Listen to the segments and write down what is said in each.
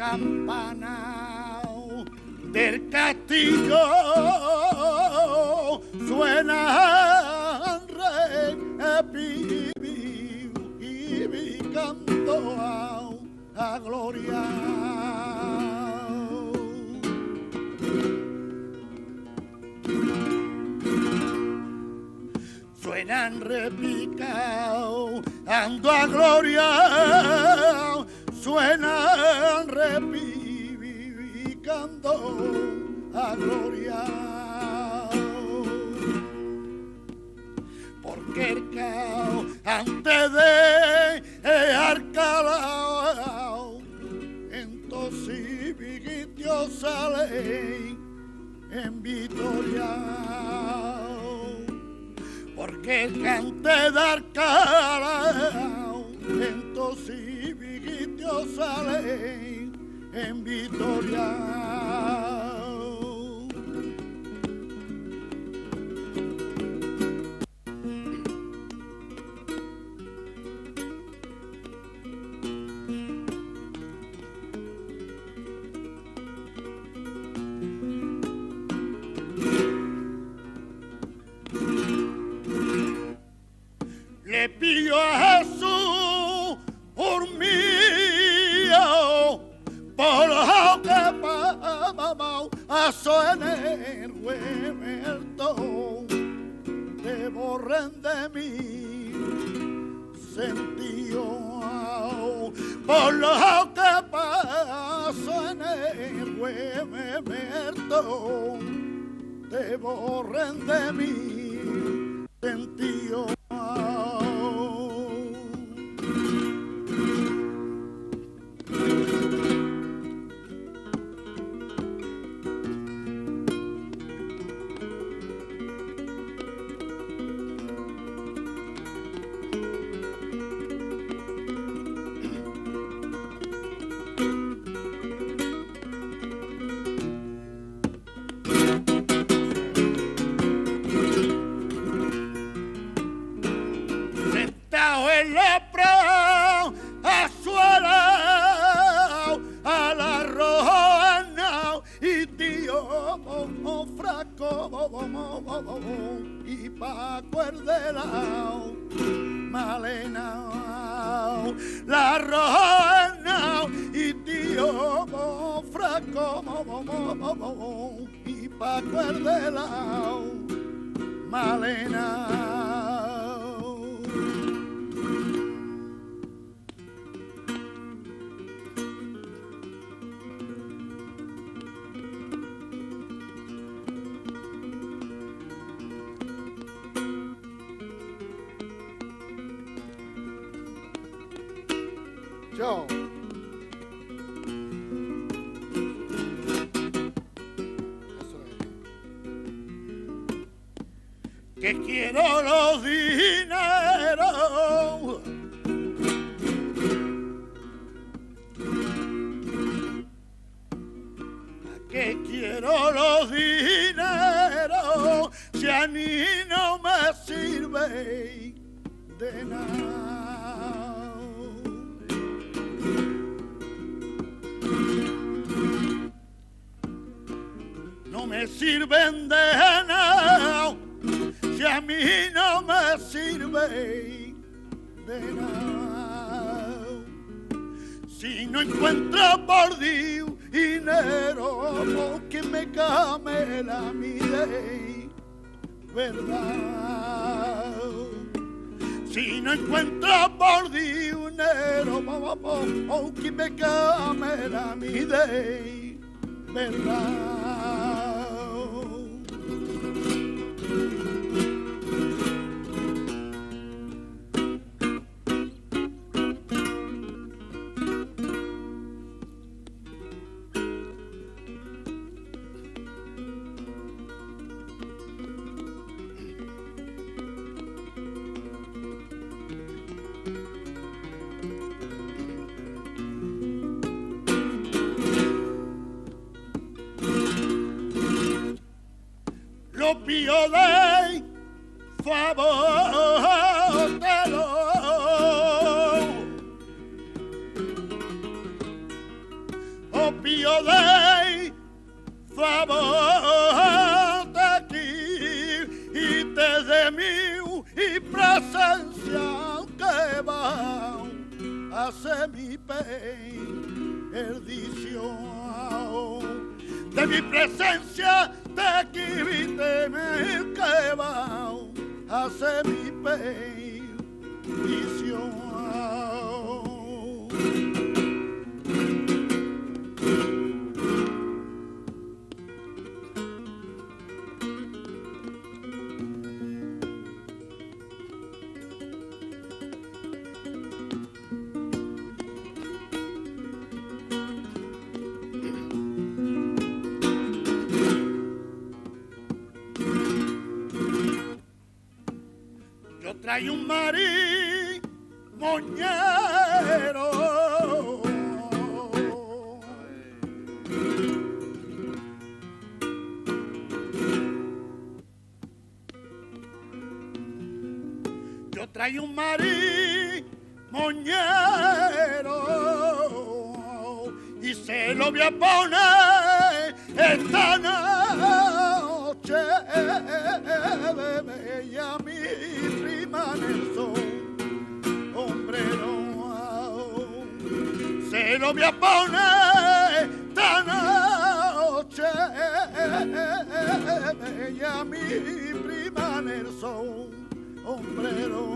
campanao del castillo suena repicando a gloria. Suenan repicao, ando a gloria, suenan repicando a gloria. Porque el cao antes de Arcalao, entonces Vigitio sale en Vitoria. Porque el cante de Arcalao, entonces Vigitio sale en Vitoria. Le pido a Jesús mío por lo que pasó en el huerto, te borren de mi sentido. Por lo que pasó en el huerto, te borren de mi sentido. En la prao, azuelao, al arroz y tío fraco y Paco el de lao, malenao, la arroz y tío fraco y Paco el de lao, malenao. Yo. Eso es. Que quiero los dineros, que quiero los dineros, si a mí no me sirve de nada. No me sirven de nada, si a mí no me sirve de nada. Si no encuentro por dinero, que me came la mide, ¿verdad? Si no encuentro por dinero, que me came la mide, ¿verdad? Lo pido de favor, te lo favor de aquí y te de mi y presencia que va a ser mi perdición. De mi presencia de aquí y de mi que va a ser mi perdición. Yo traigo un moñero yo traigo un moñero y se lo voy a poner esta noche, bebé, y a mi prima Nelson, hombrero, se lo voy a poner esta noche, bebé, y a mi prima Nelson, hombrero.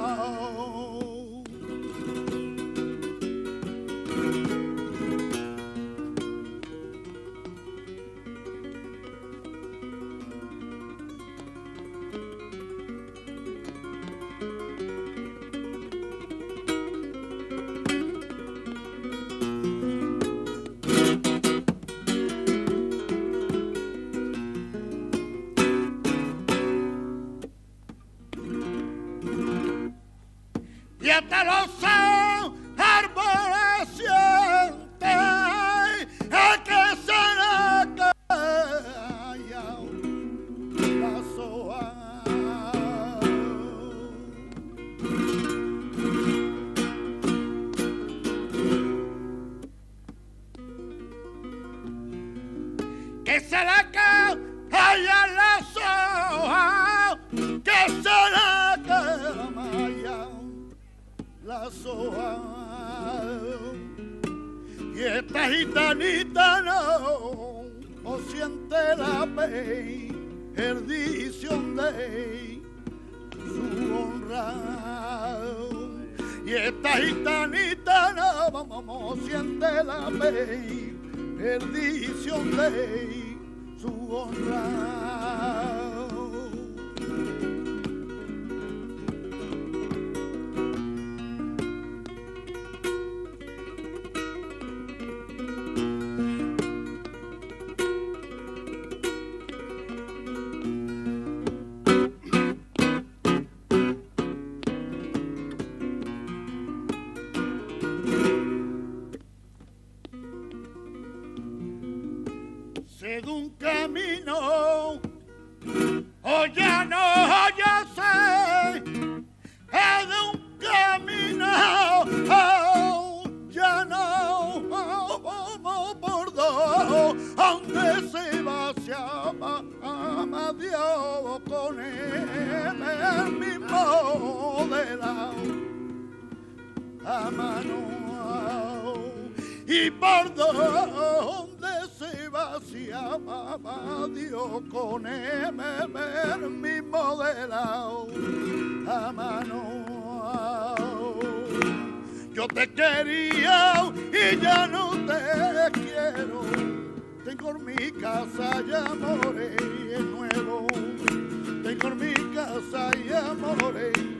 Y hasta los árboles sienten que será callado la soa. Que será calla la soa, que será calla la soa. Y esta gitanita no siente la perdición de su honra. Y esta gitanita no siente la perdición de su honra. Sé de un camino, ya no, ya sé, es de un camino, ya no, por dos, donde se va, se ama Dios con el mismo de lado, a mano, y por donde se va, se amaba Dios con el mismo de lado, a mano. Yo te quería y ya no te quiero, tengo en mi casa ya moré nuevo, tengo en mi casa ya moré.